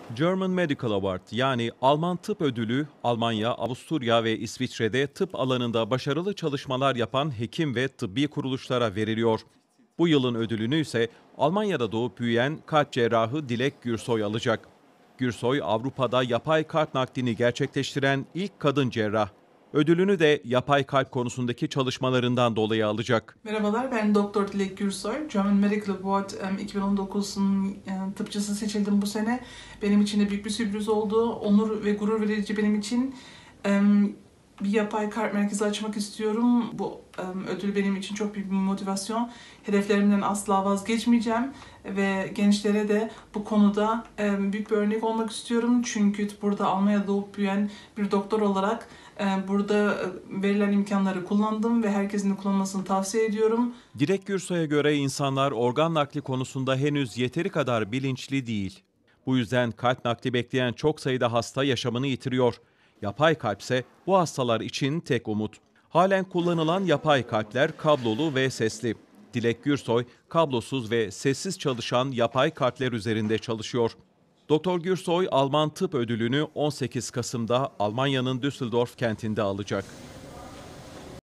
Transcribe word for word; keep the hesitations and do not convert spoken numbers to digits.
German Medical Award yani Alman Tıp Ödülü, Almanya, Avusturya ve İsviçre'de tıp alanında başarılı çalışmalar yapan hekim ve tıbbi kuruluşlara veriliyor. Bu yılın ödülünü ise Almanya'da doğup büyüyen kalp cerrahı Dilek Gürsoy alacak. Gürsoy, Avrupa'da yapay kalp naklini gerçekleştiren ilk kadın cerrah. Ödülünü de yapay kalp konusundaki çalışmalarından dolayı alacak. Merhabalar, ben Doktor Dilek Gürsoy. German Medical Award iki bin on dokuzun tıpçısı seçildim bu sene. Benim için de büyük bir sürpriz oldu. Onur ve gurur verici benim için. Bir yapay kalp merkezi açmak istiyorum. Bu ödül benim için çok büyük bir motivasyon. Hedeflerimden asla vazgeçmeyeceğim ve gençlere de bu konuda büyük bir örnek olmak istiyorum. Çünkü burada Almanya'da doğup büyüyen bir doktor olarak burada verilen imkanları kullandım ve herkesin de kullanmasını tavsiye ediyorum. Dilek Gürsoy'a göre insanlar organ nakli konusunda henüz yeteri kadar bilinçli değil. Bu yüzden kalp nakli bekleyen çok sayıda hasta yaşamını yitiriyor. Yapay kalpse bu hastalar için tek umut. Halen kullanılan yapay kalpler kablolu ve sesli. Dilek Gürsoy, kablosuz ve sessiz çalışan yapay kalpler üzerinde çalışıyor. Doktor Gürsoy, Alman Tıp Ödülünü on sekiz Kasım'da Almanya'nın Düsseldorf kentinde alacak.